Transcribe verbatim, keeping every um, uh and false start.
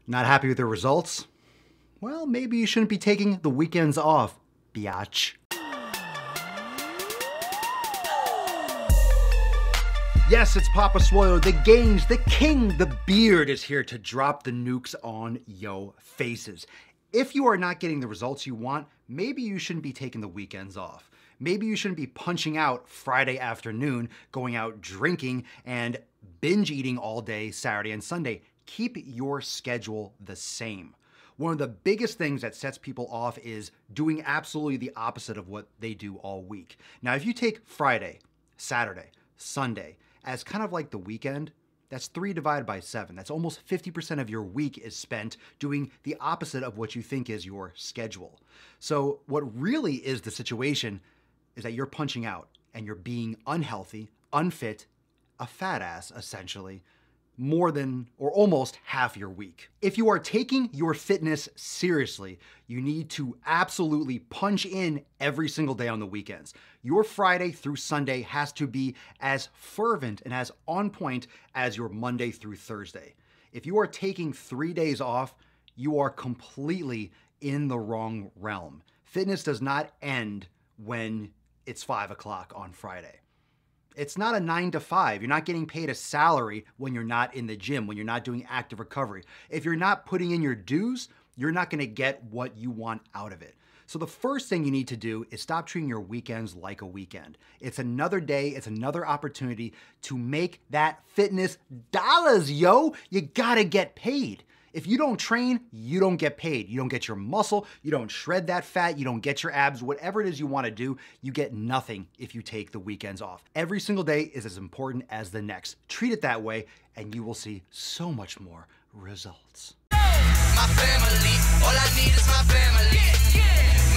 Not happy with the results? Well, maybe you shouldn't be taking the weekends off, biatch. Yes, it's Papa Swole, the Gange, the king, the beard is here to drop the nukes on yo faces. If you are not getting the results you want, maybe you shouldn't be taking the weekends off. Maybe you shouldn't be punching out Friday afternoon, going out drinking, and binge eating all day Saturday and Sunday. Keep your schedule the same. One of the biggest things that sets people off is doing absolutely the opposite of what they do all week. Now, if you take Friday, Saturday, Sunday as kind of like the weekend, that's three divided by seven. That's almost fifty percent of your week is spent doing the opposite of what you think is your schedule. So what really is the situation is that you're punching out and you're being unhealthy, unfit, a fat ass essentially, more than or almost half your week. If you are taking your fitness seriously, you need to absolutely punch in every single day on the weekends. Your Friday through Sunday has to be as fervent and as on point as your Monday through Thursday. If you are taking three days off, you are completely in the wrong realm. Fitness does not end when it's five o'clock on Friday. It's not a nine to five. You're not getting paid a salary when you're not in the gym, when you're not doing active recovery. If you're not putting in your dues, you're not gonna get what you want out of it. So the first thing you need to do is stop treating your weekends like a weekend. It's another day, it's another opportunity to make that fitness dollars, yo. You gotta get paid. If you don't train, you don't get paid. You don't get your muscle, you don't shred that fat, you don't get your abs, whatever it is you wanna do, you get nothing if you take the weekends off. Every single day is as important as the next. Treat it that way and you will see so much more results. My family, all I need is my family.